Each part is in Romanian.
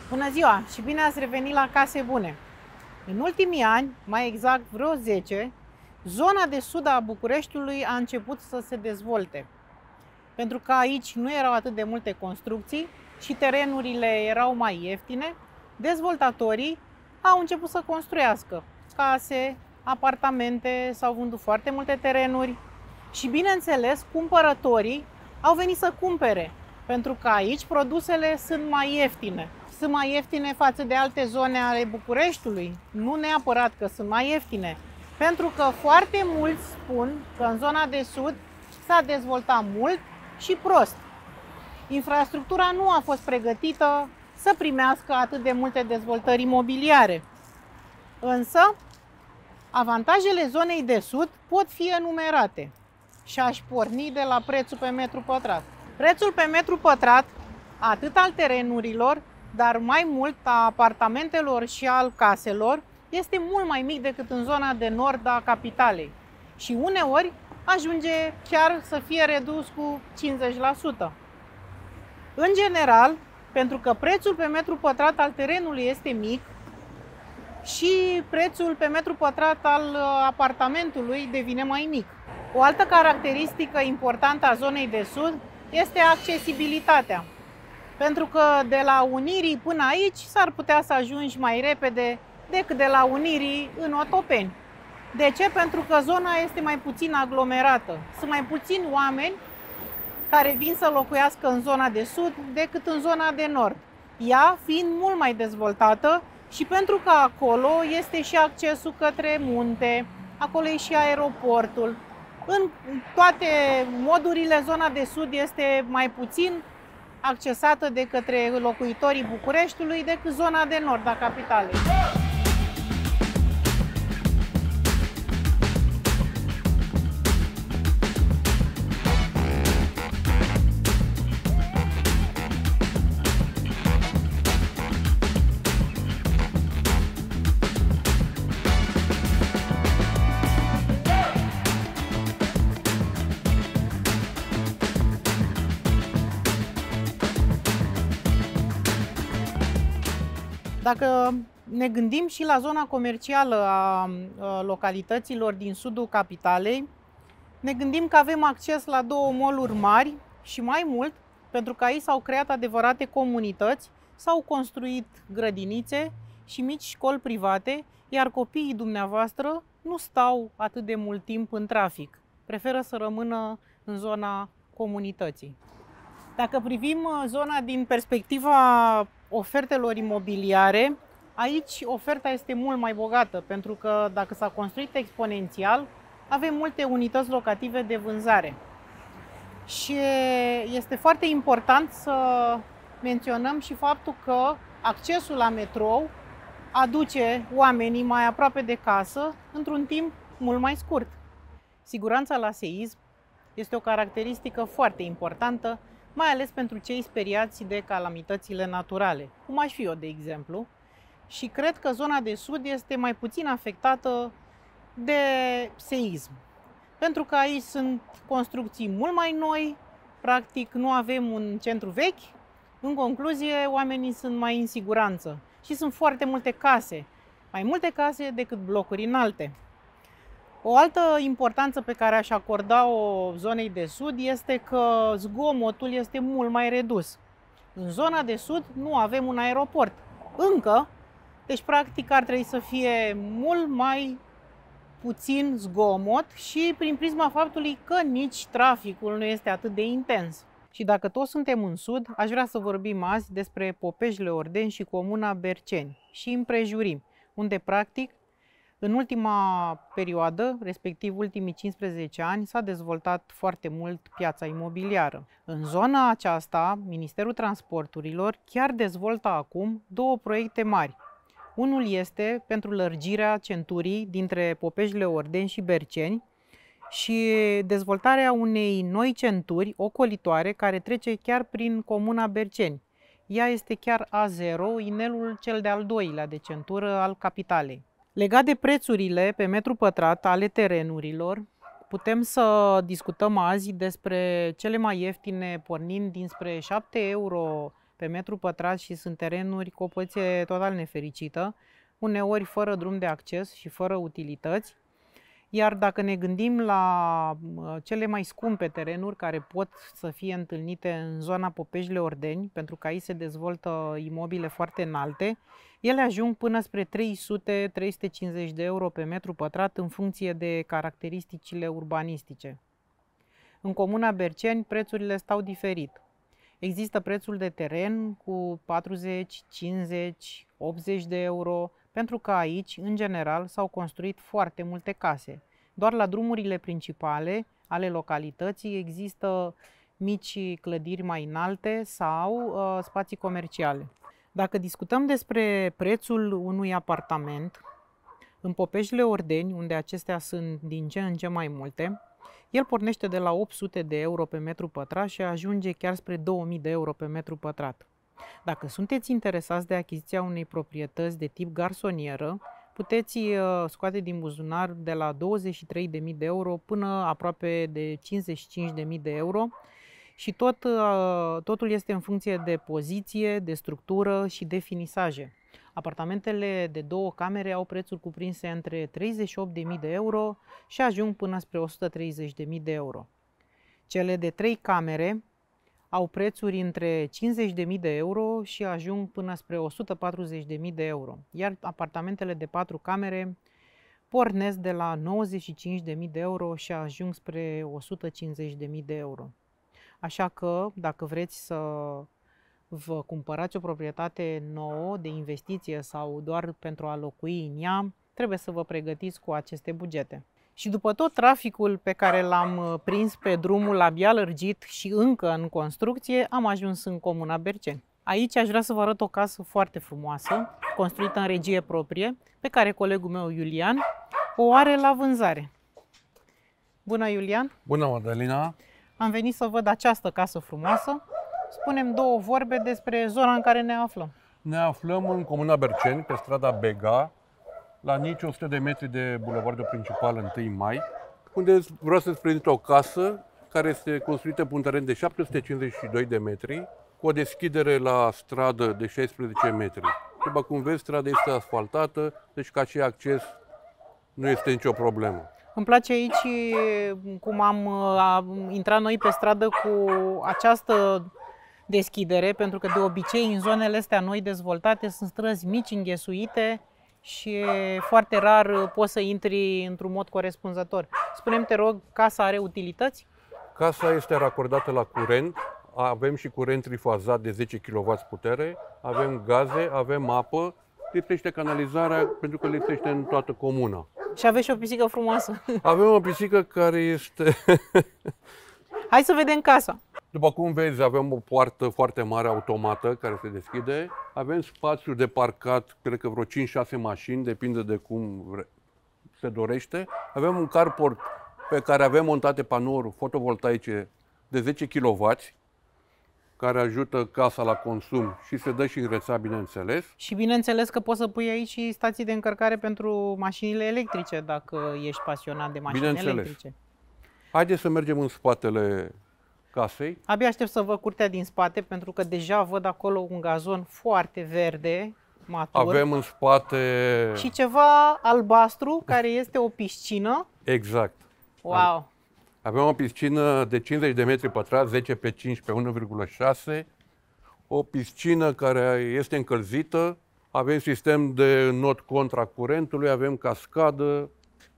Bună ziua și bine ați revenit la Case Bune! În ultimii ani, mai exact vreo 10, zona de sud a Bucureștiului a început să se dezvolte. Pentru că aici nu erau atât de multe construcții și terenurile erau mai ieftine, dezvoltatorii au început să construiască case, apartamente, s-au vândut foarte multe terenuri și, bineînțeles, cumpărătorii au venit să cumpere, pentru că aici produsele sunt mai ieftine. Sunt mai ieftine față de alte zone ale Bucureștiului? Nu neapărat că sunt mai ieftine, pentru că foarte mulți spun că în zona de sud s-a dezvoltat mult și prost. Infrastructura nu a fost pregătită să primească atât de multe dezvoltări imobiliare. Însă, avantajele zonei de sud pot fi enumerate și aș porni de la prețul pe metru pătrat. Prețul pe metru pătrat, atât al terenurilor, dar mai mult a apartamentelor și al caselor, este mult mai mic decât în zona de nord a capitalei și uneori ajunge chiar să fie redus cu 50%. În general, pentru că prețul pe metru pătrat al terenului este mic și prețul pe metru pătrat al apartamentului devine mai mic. O altă caracteristică importantă a zonei de sud este accesibilitatea. Pentru că de la Unirii până aici s-ar putea să ajungi mai repede decât de la Unirii în Otopeni. De ce? Pentru că zona este mai puțin aglomerată. Sunt mai puțini oameni care vin să locuiască în zona de sud decât în zona de nord. Ea fiind mult mai dezvoltată și pentru că acolo este și accesul către munte, acolo e și aeroportul. În toate modurile, zona de sud este mai puțin accesată de către locuitorii Bucureștiului decât zona de nord a capitalei. Dacă ne gândim și la zona comercială a localităților din sudul capitalei, ne gândim că avem acces la două mall-uri mari și mai mult, pentru că aici s-au creat adevărate comunități, s-au construit grădinițe și mici școli private, iar copiii dumneavoastră nu stau atât de mult timp în trafic, preferă să rămână în zona comunității. Dacă privim zona din perspectiva ofertelor imobiliare, aici oferta este mult mai bogată, pentru că dacă s-a construit exponențial, avem multe unități locative de vânzare. Și este foarte important să menționăm și faptul că accesul la metrou aduce oamenii mai aproape de casă într-un timp mult mai scurt. Siguranța la seism este o caracteristică foarte importantă, mai ales pentru cei speriați de calamitățile naturale, cum aș fi eu, de exemplu. Și cred că zona de sud este mai puțin afectată de seism. Pentru că aici sunt construcții mult mai noi, practic nu avem un centru vechi. În concluzie, oamenii sunt mai în siguranță și sunt foarte multe case, mai multe case decât blocuri înalte. O altă importanță pe care aș acorda-o zonei de sud este că zgomotul este mult mai redus. În zona de sud nu avem un aeroport încă, deci practic ar trebui să fie mult mai puțin zgomot și prin prisma faptului că nici traficul nu este atât de intens. Și dacă toți suntem în sud, aș vrea să vorbim azi despre Popejle-Ordeni și comuna Berceni și împrejurim, unde practic în ultima perioadă, respectiv ultimii 15 ani, s-a dezvoltat foarte mult piața imobiliară. În zona aceasta, Ministerul Transporturilor chiar dezvoltă acum două proiecte mari. Unul este pentru lărgirea centurii dintre Popejle-Ordeni și Berceni și dezvoltarea unei noi centuri ocolitoare care trece chiar prin comuna Berceni. Ea este chiar A0, inelul cel de-al doilea de centură al capitalei. Legat de prețurile pe metru pătrat ale terenurilor, putem să discutăm azi despre cele mai ieftine, pornind dinspre 7 euro pe metru pătrat și sunt terenuri cu o poziție total nefericită, uneori fără drum de acces și fără utilități. Iar dacă ne gândim la cele mai scumpe terenuri care pot să fie întâlnite în zona Popeșle-Ordeni, pentru că aici se dezvoltă imobile foarte înalte, ele ajung până spre 300-350 de euro pe metru pătrat în funcție de caracteristicile urbanistice. În comuna Berceni prețurile stau diferit. Există prețul de teren cu 40, 50, 80 de euro, pentru că aici, în general, s-au construit foarte multe case. Doar la drumurile principale ale localității există mici clădiri mai înalte sau spații comerciale. Dacă discutăm despre prețul unui apartament, în Popeșle-Ordeni, unde acestea sunt din ce în ce mai multe, el pornește de la 800 de euro pe metru pătrat și ajunge chiar spre 2000 de euro pe metru pătrat. Dacă sunteți interesați de achiziția unei proprietăți de tip garsonieră, puteți scoate din buzunar de la 23.000 de euro până aproape de 55.000 de euro și totul este în funcție de poziție, de structură și de finisaje. Apartamentele de 2 camere au prețuri cuprinse între 38.000 de euro și ajung până spre 130.000 de euro. Cele de 3 camere au prețuri între 50.000 de euro și ajung până spre 140.000 de euro, iar apartamentele de 4 camere pornesc de la 95.000 de euro și ajung spre 150.000 de euro. Așa că, dacă vreți să vă cumpărați o proprietate nouă de investiție sau doar pentru a locui în ea, trebuie să vă pregătiți cu aceste bugete. Și după tot traficul pe care l-am prins pe drumul abia lărgit și încă în construcție, am ajuns în comuna Berceni. Aici aș vrea să vă arăt o casă foarte frumoasă, construită în regie proprie, pe care colegul meu Iulian o are la vânzare. Bună, Iulian! Bună, Madalina! Am venit să văd această casă frumoasă. Spune-mi 2 vorbe despre zona în care ne aflăm. Ne aflăm în comuna Berceni, pe strada Bega, la nici 100 de metri de bulevardul principal 1 Mai, unde vreau să-ți prezint o casă care este construită pe un teren de 752 de metri, cu o deschidere la stradă de 16 metri. După cum vezi, strada este asfaltată, deci ca și acces nu este nicio problemă. Îmi place aici cum am intrat noi pe stradă cu această deschidere, pentru că de obicei în zonele astea noi dezvoltate sunt străzi mici, înghesuite și e foarte rar poți să intri într-un mod corespunzător. Spune-mi, te rog, casa are utilități? Casa este racordată la curent, avem și curent trifazat de 10 kW putere, avem gaze, avem apă, lipsește canalizarea pentru că lipsește în toată comuna. Și aveți și o pisică frumoasă. Avem o pisică care este... Hai să vedem casa. După cum vezi, avem o poartă foarte mare automată care se deschide. Avem spațiu de parcat, cred că vreo 5-6 mașini, depinde de cum se dorește. Avem un carport pe care avem montate panouri fotovoltaice de 10 kW, care ajută casa la consum și se dă și în rețea, bineînțeles. Și bineînțeles că poți să pui aici și stații de încărcare pentru mașinile electrice, dacă ești pasionat de mașini electrice. Haideți să mergem în spatele casei. Abia aștept să văd curtea din spate, pentru că deja văd acolo un gazon foarte verde, matur. Avem în spate... Și ceva albastru, care este o piscină. Exact. Wow! Avem o piscină de 50 de metri pătrați, 10 pe 5 pe 1,6. O piscină care este încălzită. Avem sistem de not contra curentului, avem cascadă.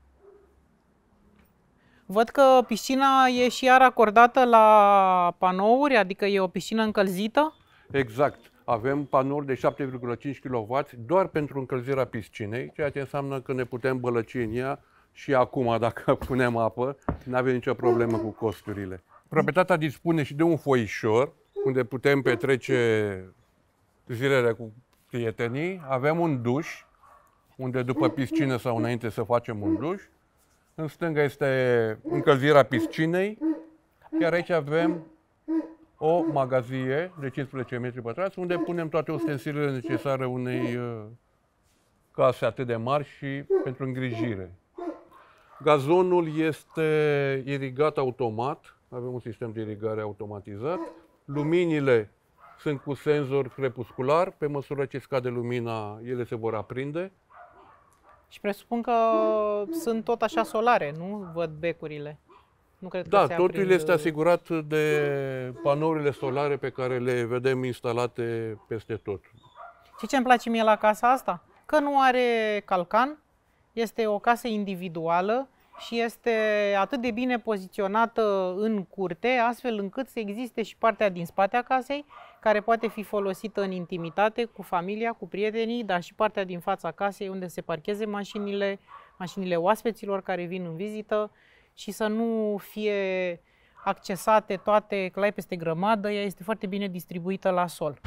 Văd că piscina e și ea racordată la panouri, adică e o piscină încălzită? Exact. Avem panouri de 7,5 kW doar pentru încălzirea piscinei, ceea ce înseamnă că ne putem bălăci în ea și acum, dacă punem apă, nu avem nicio problemă cu costurile. Proprietatea dispune și de un foișor, unde putem petrece zilele cu prietenii. Avem un duș, unde după piscină sau înainte să facem un duș. În stânga este încălzirea piscinei, iar aici avem o magazie de 15 metri pătrați, unde punem toate ustensilele necesare unei case atât de mari și pentru îngrijire. Gazonul este irigat automat, avem un sistem de irigare automatizat. Luminile sunt cu senzor crepuscular, pe măsură ce scade lumina, ele se vor aprinde. Și presupun că sunt tot așa solare, nu văd becurile. Nu cred că Da, se totul aprind... este asigurat de panourile solare pe care le vedem instalate peste tot. Și ce îmi place mie la casa asta? Că nu are calcan, este o casă individuală și este atât de bine poziționată în curte, astfel încât să existe și partea din spate a casei, care poate fi folosită în intimitate, cu familia, cu prietenii, dar și partea din fața casei, unde se parcheze mașinile oaspeților care vin în vizită și să nu fie accesate toate clai peste grămadă, ea este foarte bine distribuită la sol.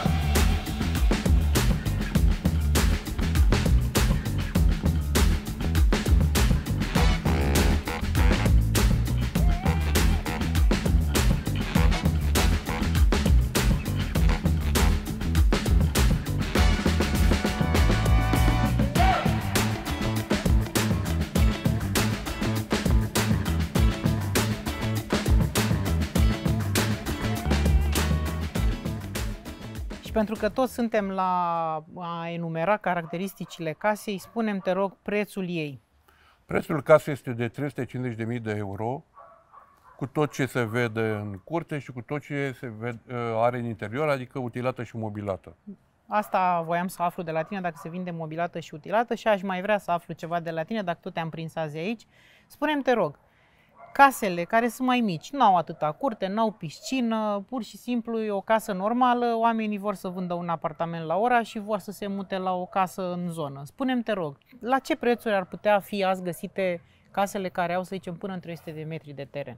Pentru că toți suntem la a enumera caracteristicile casei, spune-mi, te rog, prețul ei. Prețul casei este de 350.000 de euro, cu tot ce se vede în curte și cu tot ce se are în interior, adică utilată și mobilată. Asta voiam să aflu de la tine, dacă se vinde mobilată și utilată, și aș mai vrea să aflu ceva de la tine, dacă tu te-am prins azi aici. Spune-mi, te rog, casele care sunt mai mici, n-au atâta curte, n-au piscină, pur și simplu e o casă normală, oamenii vor să vândă un apartament la oraș și vor să se mute la o casă în zonă. Spune-mi, te rog, la ce prețuri ar putea fi azi găsite casele care au, să zicem, până în 300 de metri de teren?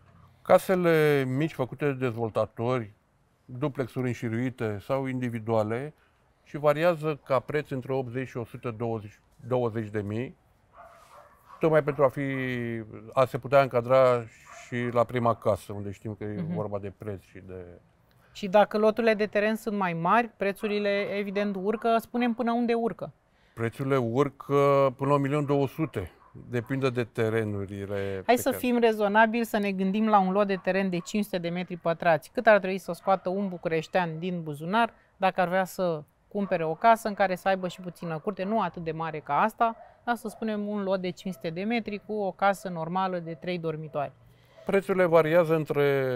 Casele mici făcute de dezvoltatori, duplexuri înșiruite sau individuale, și variază ca preț între 80 și 120 de mii, tocmai pentru a se putea încadra și la prima casă, unde știm că e vorba de preț și de... Și dacă loturile de teren sunt mai mari, prețurile evident urcă, spunem până unde urcă? Prețurile urcă până la 1.200.000, depinde de terenurile. Hai să fim rezonabili, să ne gândim la un lot de teren de 500 de metri pătrați. Cât ar trebui să scoată un bucureștean din buzunar dacă ar vrea să cumpere o casă în care să aibă și puțină curte, nu atât de mare ca asta, dar să spunem un lot de 500 de metri cu o casă normală de 3 dormitoare? Prețurile variază între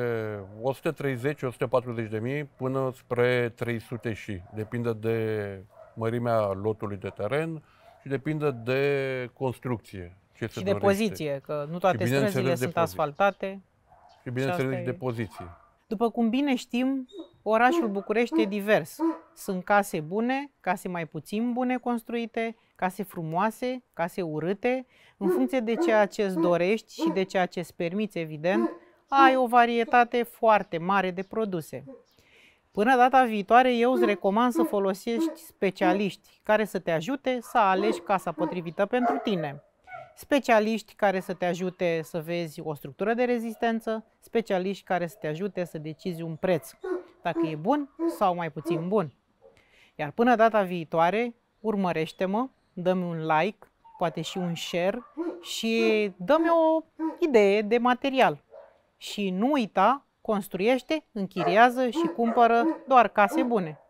130-140 de mii până spre 300 și. Depinde de mărimea lotului de teren și depinde de construcție. Ce se și de dorește. poziție, că nu toate străzile sunt asfaltate. Și bineînțeles de poziție. După cum bine știm, orașul București e divers. Sunt case bune, case mai puțin bune construite, case frumoase, case urâte. În funcție de ceea ce îți dorești și de ceea ce îți permiți, evident, ai o varietate foarte mare de produse. Până data viitoare, eu îți recomand să folosești specialiști care să te ajute să alegi casa potrivită pentru tine. Specialiști care să te ajute să vezi o structură de rezistență, specialiști care să te ajute să decizi un preț, dacă e bun sau mai puțin bun. Iar până data viitoare, urmărește-mă, dă-mi un like, poate și un share și dă-mi o idee de material. Și nu uita, construiește, închiriază și cumpără doar case bune.